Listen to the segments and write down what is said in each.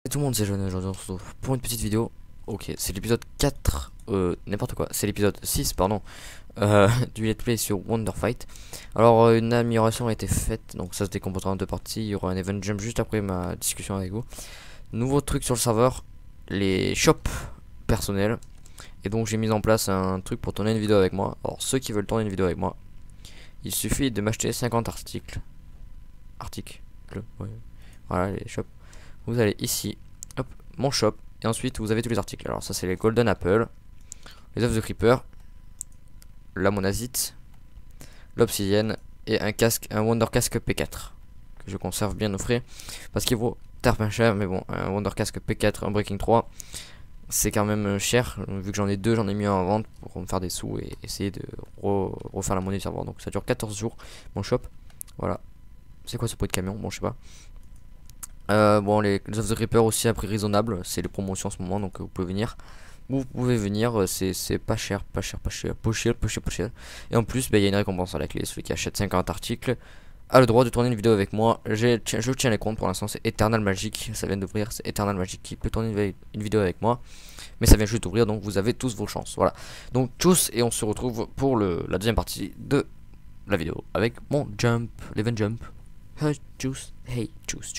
Tout le monde, c'est Jeune, aujourd'hui on se retrouve pour une petite vidéo. Ok, c'est l'épisode 4, n'importe quoi, c'est l'épisode 6, pardon, du let's play sur Wonder Fight. Alors, une amélioration a été faite, donc ça se décomposera en deux parties. Il y aura un event jump juste après ma discussion avec vous. Nouveau truc sur le serveur, les shops personnels. Et donc, j'ai mis en place un truc pour tourner une vidéo avec moi. Alors, ceux qui veulent tourner une vidéo avec moi, il suffit de m'acheter 50 articles. Ouais. Voilà, les shops. Vous allez ici, hop, mon shop, et ensuite vous avez tous les articles. Alors ça c'est les Golden Apple, les œufs de Creeper, la monazite, l'obsidienne et un casque, un Wonder Casque P4 que je conserve bien au frais parce qu'il vaut tarpin cher, mais bon, un Wonder Casque P4, un Breaking 3, c'est quand même cher. Vu que j'en ai deux, j'en ai mis un en vente pour me faire des sous et essayer de refaire la monnaie du serveur. Donc ça dure 14 jours mon shop. Voilà. C'est quoi ce pot de camion? Bon, je sais pas. Bon, les œufs de Reaper aussi à prix raisonnable, c'est les promotions en ce moment, donc vous pouvez venir. Vous pouvez venir, c'est pas cher, pas cher. Et en plus, il y a une récompense à la clé. Celui qui achète 50 articles a le droit de tourner une vidéo avec moi. Je tiens les comptes pour l'instant, c'est Eternal Magic, ça vient d'ouvrir, c'est Eternal Magic qui peut tourner une vidéo avec moi. Mais ça vient juste d'ouvrir, donc vous avez tous vos chances. Voilà. Donc, tchuss, et on se retrouve pour la deuxième partie de la vidéo avec mon jump, l'event jump. Hey, juice, hey, juice.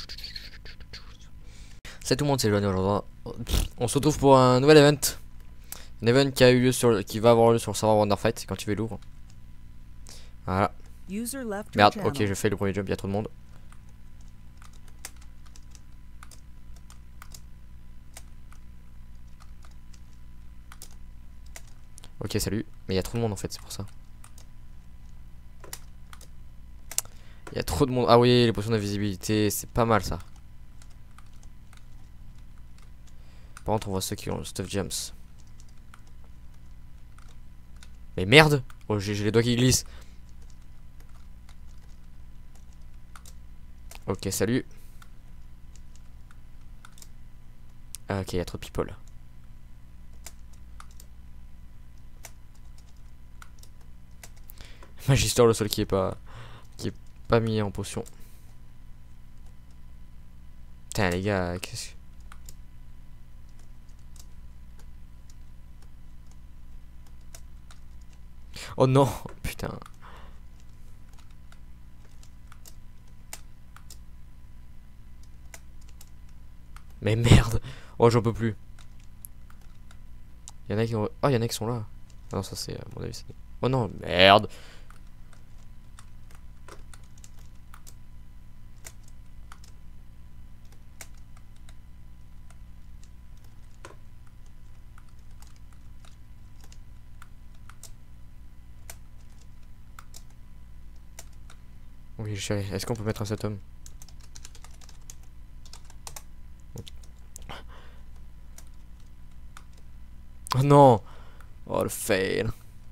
Salut tout le monde, c'est Johnny aujourd'hui. On se retrouve pour un nouvel event. Un event qui a eu lieu qui va avoir lieu sur le serveur Wonder Fight, c'est quand tu veux l'ouvre. Voilà. Merde, ok, je fais le premier jump, il y a trop de monde. Ok, salut. Mais il y a trop de monde en fait, c'est pour ça. Il y a trop de monde. Ah oui, les potions d'invisibilité, c'est pas mal ça. Par contre, on voit ceux qui ont le stuff gems. Mais merde! Oh, j'ai les doigts qui glissent. Ok, salut. Ah, ok, il y a trop de people. Magister, le seul qui est pas mis en potion. Putain, les gars, qu'est-ce que... Oh non, putain. Mais merde. Oh, j'en peux plus. Il y en a qui ont... Oh, il y en a qui sont là. Ah non, ça c'est à mon avis. Oh non, merde. Oui, chérie, est-ce qu'on peut mettre un cet homme? Oh non. Oh le fail.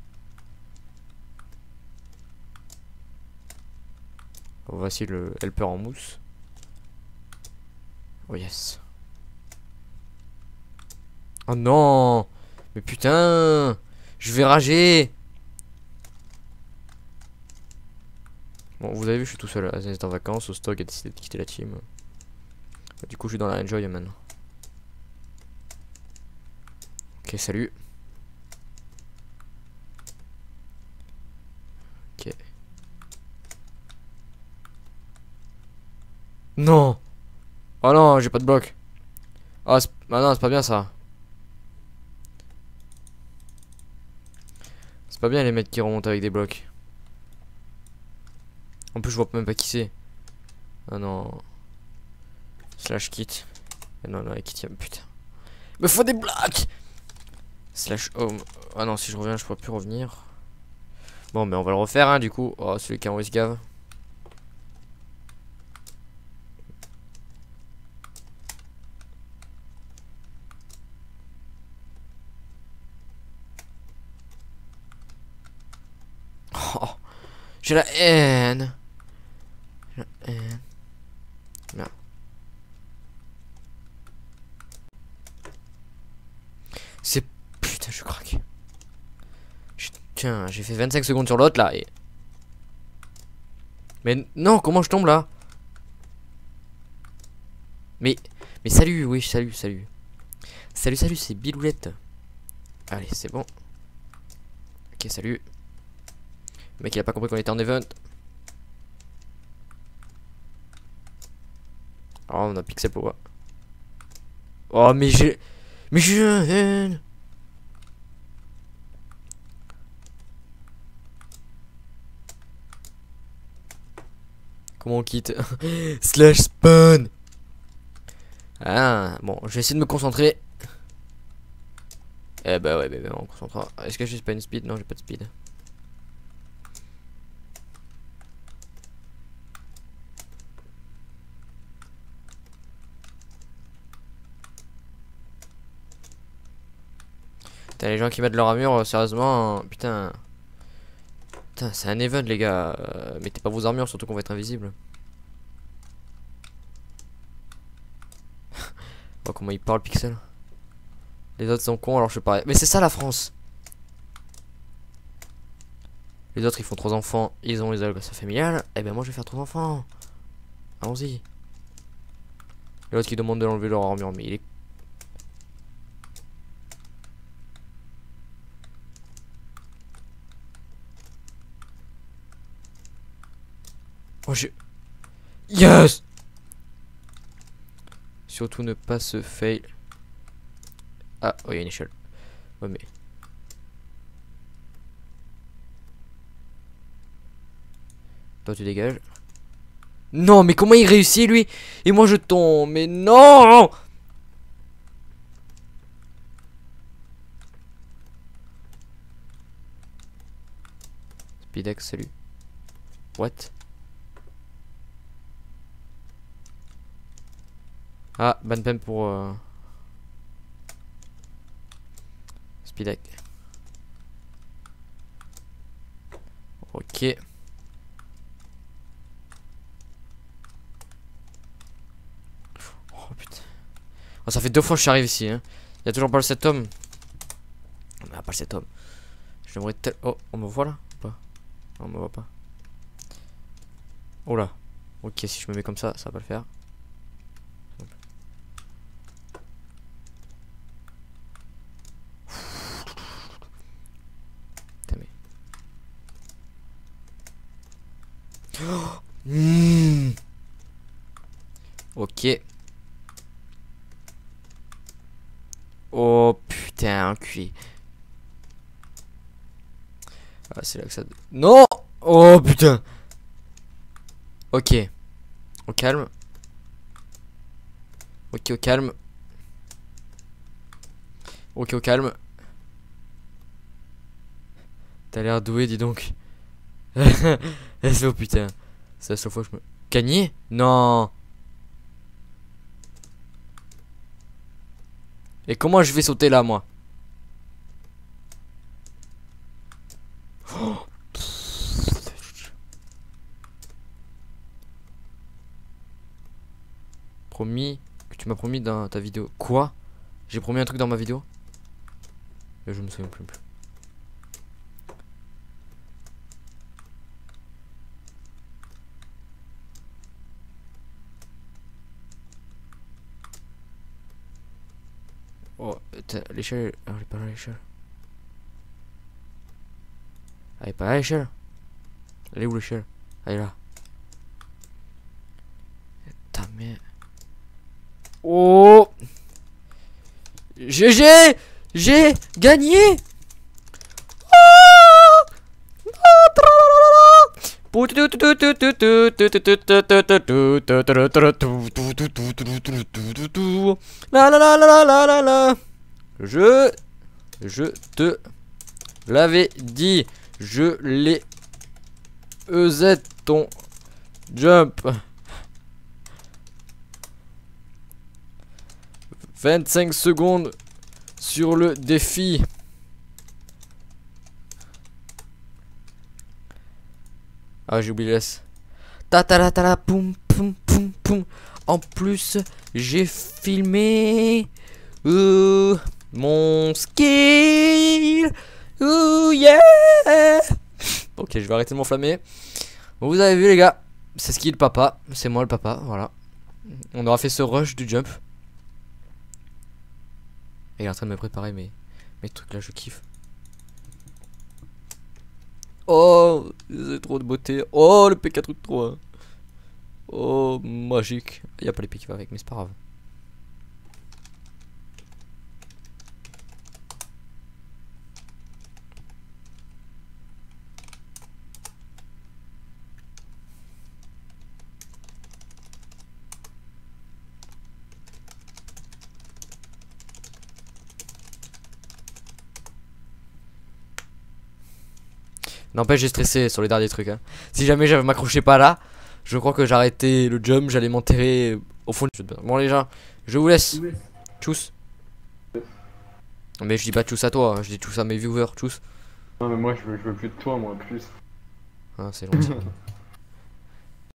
Voici le helper en mousse. Oh yes. Oh non. Mais putain. Je vais rager. Bon, vous avez vu, je suis tout seul. Azen est en vacances. Ostog a décidé de quitter la team. Du coup, je suis dans la enjoy maintenant. Ok, salut. Ok. Non. Oh non, j'ai pas de bloc. Ah, non, c'est pas bien ça. C'est pas bien les mecs qui remontent avec des blocs. En plus, je vois même pas qui c'est. Ah non. Slash kit. Non, non, kit, putain. Me faut des blocs. Slash home. Ah non, si je reviens, je pourrais plus revenir. Bon, mais on va le refaire, hein, du coup. Oh, celui qui est en Wisgave. Oh, j'ai la haine. J'ai la haine. Merde. C'est... Putain, je craque. Tiens, j'ai fait 25 secondes sur l'autre, là, et... Mais non, comment je tombe, là? Mais Mais salut, oui, salut, salut. Salut, salut, c'est Biloulette. Allez, c'est bon. Ok, salut. Le mec, il a pas compris qu'on était en event. Oh, on a Pixel pour. Oh, mais j'ai. Mais je. Comment on quitte? Slash spawn. Ah, bon, je vais essayer de me concentrer. Eh bah ouais, bah, on concentre. Est-ce que j'ai pas une speed? Non, j'ai pas de speed. Putain, les gens qui mettent leur armure, sérieusement, putain. Putain, c'est un event, les gars. Mettez pas vos armures, surtout qu'on va être invisible. Oh, comment il parle, Pixel. Les autres sont cons, alors je fais pareil. Mais c'est ça la France. Les autres ils font 3 enfants, ils ont les allocations familiales. Eh ben moi je vais faire 3 enfants. Allons-y. Et l'autre qui demande de l'enlever leur armure, mais il est. Oh je. Yes. Surtout ne pas se fail. Ah, oh, il y a une échelle. Ouais, mais. Toi, tu dégages. Non, mais comment il réussit, lui? Et moi, je tombe. Mais non! Speedex, salut. What? Ah, Banpem pour. Speedek. Ok. Oh putain. Oh, ça fait 2 fois que je suis arrivé ici. Hein. Il y a toujours pas le 7 homme. Ah, pas le 7 homme. J'aimerais tel. Oh, on me voit là ou pas? Non, on me voit pas. Oh là. Ok, si je me mets comme ça va pas le faire. Mmh. Ok. Oh putain, enculé. Ah, c'est là que ça. Non! Oh putain! Ok. Au calme. Ok, au calme. Ok, au calme. T'as l'air doué, dis donc. Oh putain. C'est la seule fois que je me. Gagné? Non. Et comment je vais sauter là, moi? Oh. Promis que tu m'as promis dans ta vidéo. Quoi? J'ai promis un truc dans ma vidéo? Et je me souviens plus. Oh, l'échelle. Ah, elle est pas là, l'échelle. Elle est pas là, l'échelle. Elle est où, l'échelle? Elle est là. Ta mère. Oh! GG! J'ai gagné! La la la la la la la. Je te l'avais dit. Je l'ai EZ ton jump. 25 secondes sur le défi. Ah, j'ai oublié le S. Ta ta la ta la poum poum poum poum. En plus, j'ai filmé mon skill. Ouh yeah. Ok, je vais arrêter de m'enflammer. Bon, vous avez vu les gars, c'est skill papa. C'est moi le papa, voilà. On aura fait ce rush du jump. Il est en train de me préparer mes trucs là, je kiffe. Oh, c'est trop de beauté. Oh, le P4-3. Oh, magique. Il n'y a pas l'épée qui va avec, mais c'est pas grave. N'empêche, j'ai stressé sur les derniers trucs. Hein. Si jamais j'avais m'accroché pas là, je crois que j'arrêtais le jump, j'allais m'enterrer au fond du. Bon, les gens, je vous laisse. Tchuss. Mais je dis pas tchuss à toi, hein, je dis tchuss à mes viewers, tchuss. Non mais moi je veux plus de toi moi plus. Ah, c'est gentil.